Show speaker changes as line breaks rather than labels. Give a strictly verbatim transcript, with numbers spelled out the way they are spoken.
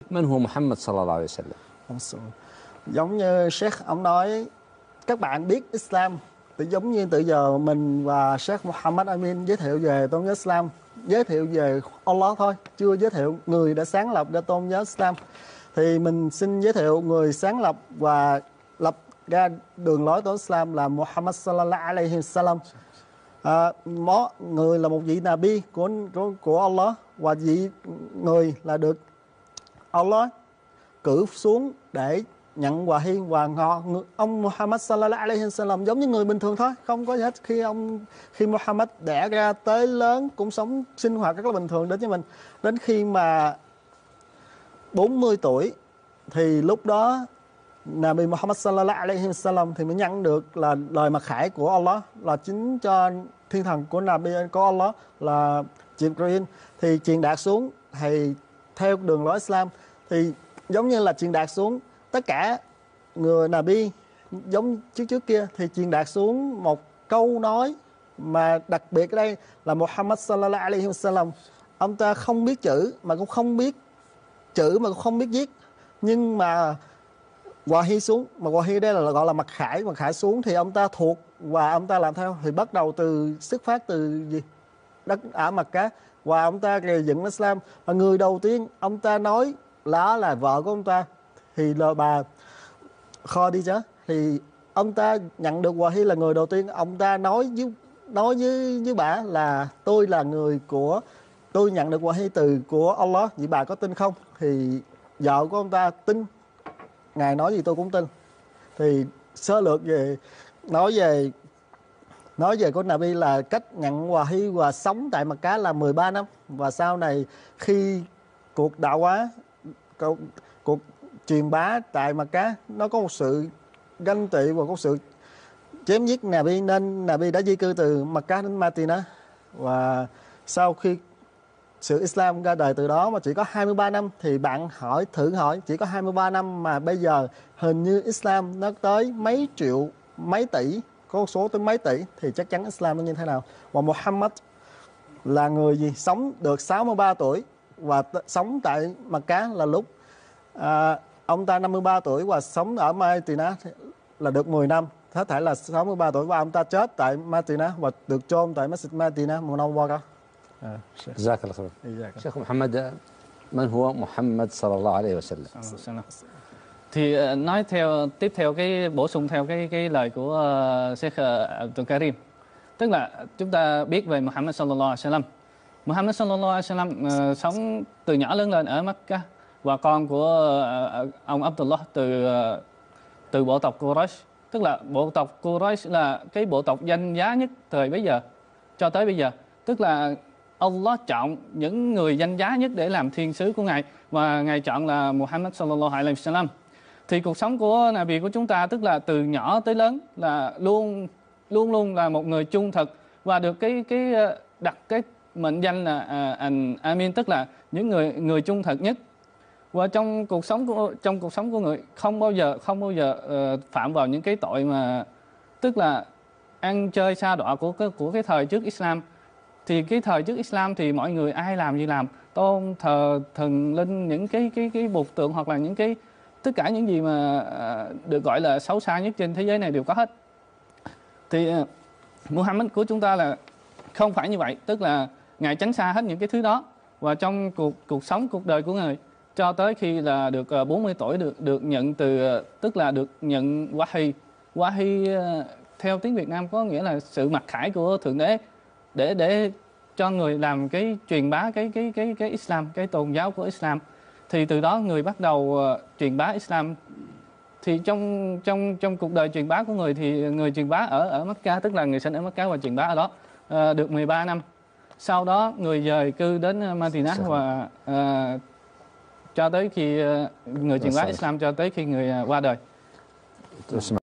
من هو محمد صلى الله عليه وسلم؟
Giống như Sheikh ông nói, các bạn biết Islam, giống như từ giờ mình và Sheikh Muhammad Amin giới thiệu về tôn giáo Islam, giới thiệu về Allah thôi, chưa giới thiệu người đã sáng lập ra tôn giáo Islam. Thì mình xin giới thiệu người sáng lập và lập ra đường lối tôn giáo Islam là Muhammad sallallahu alaihi wasallam. À, người là một vị Nabi của, của của Allah, và vị người là được Allah cử xuống để nhận wahi, và họ, ông Muhammad sallallahu alaihi wasallam giống như người bình thường thôi, không có gì hết. Khi ông khi Muhammad đẻ ra tới lớn cũng sống sinh hoạt rất là bình thường đến với mình. Đến khi mà bốn mươi tuổi thì lúc đó Nabi Muhammad sallallahu alaihi wasallam thì mới nhận được là lời mặc khải của Allah, là chính cho thiên thần của Nabi của Allah là Jibril thì truyền đạt xuống. Thì theo đường lối Islam thì giống như là truyền đạt xuống tất cả người Nabi giống trước trước kia, thì truyền đạt xuống một câu nói mà đặc biệt ở đây là Muhammad sallallahu alaihi wasallam. Ông ta không biết chữ mà cũng không biết chữ mà cũng không biết viết, nhưng mà wahi xuống, mà wahi đây là gọi là mặc khải, mặc khải xuống thì ông ta thuộc và ông ta làm theo. Thì bắt đầu từ xuất phát từ gì đất ở Mecca, và ông ta gây dựng Islam. Và người đầu tiên ông ta nói là là vợ của ông ta thì là bà Khadijah, thì ông ta nhận được wahi là người đầu tiên. Ông ta nói với nói với với bà là tôi là người của tôi nhận được wahi từ của Allah, vậy bà có tin không? Thì vợ của ông ta tin, ngài nói gì tôi cũng tin. Thì sơ lược về nói về nói về của Nabi là cách nhận wahi và sống tại Mecca là mười ba năm, và sau này khi cuộc đạo hóa, cuộc, cuộc truyền bá tại Mecca nó có một sự ganh tị và có sự chém giết Nabi, nên Nabi đã di cư từ Mecca đến Madinah. Và sau khi sự Islam ra đời từ đó mà chỉ có hai mươi ba năm, thì bạn hỏi thử hỏi chỉ có hai mươi ba năm mà bây giờ hình như Islam nó tới mấy triệu, mấy tỷ, có số tới mấy tỷ, thì chắc chắn Islam nó như thế nào. Và Muhammad là người gì sống được sáu mươi ba tuổi và sống tại Mecca là lúc à, ông ta năm mươi ba tuổi, và sống ở Madinah là được mười năm, hết thảy là sáu mươi ba tuổi, và ông ta chết tại Madinah và được chôn tại Masjid Madinah Munawwara.
جزاك الله خير. Sheikh Muhammad, من هو محمد صلى الله عليه وسلم?
Thì nói theo tiếp theo cái bổ sung theo cái cái lời của uh, Sheikh Abdul Karim, tức là chúng ta biết về Muhammad sallallahu alaihi wasallam. Muhammad sallallahu alaihi wasallam uh, sống từ nhỏ lớn lên ở Mecca, và con của uh, ông Abdullah từ uh, từ bộ tộc Quraysh, tức là bộ tộc Quraysh là cái bộ tộc danh giá nhất thời bấy giờ cho tới bây giờ, tức là Allah chọn những người danh giá nhất để làm thiên sứ của Ngài, và Ngài chọn là Muhammad sallallahu alaihi wasallam. Thì cuộc sống của Nabi của chúng ta, tức là từ nhỏ tới lớn là luôn luôn luôn là một người trung thực, và được cái cái đặt cái mệnh danh là An Amin, tức là những người người trung thực nhất. Và trong cuộc sống của trong cuộc sống của người không bao giờ không bao giờ uh, phạm vào những cái tội mà tức là ăn chơi sa đọa của cái của cái thời trước Islam. Thì cái thời trước Islam thì mọi người ai làm gì làm, tôn thờ thần linh, những cái cái cái bục tượng, hoặc là những cái tất cả những gì mà uh, được gọi là xấu xa nhất trên thế giới này đều có hết. Thì uh, Muhammad của chúng ta là không phải như vậy, tức là Ngài tránh xa hết những cái thứ đó. Và trong cuộc cuộc sống cuộc đời của Ngài cho tới khi là được uh, bốn mươi tuổi được được nhận từ uh, tức là được nhận wahi. Wahi uh, theo tiếng Việt Nam có nghĩa là sự mặc khải của Thượng Đế, để để cho người làm cái truyền bá cái cái cái cái Islam, cái tôn giáo của Islam. Thì từ đó người bắt đầu uh, truyền bá Islam. Thì trong trong trong cuộc đời truyền bá của người thì người truyền bá ở ở Mecca, tức là người sinh ở Mecca và truyền bá ở đó uh, được mười ba năm. Sau đó người dời cư đến Madinah, và uh, cho tới khi uh, người truyền bá Islam cho tới khi người uh, qua đời.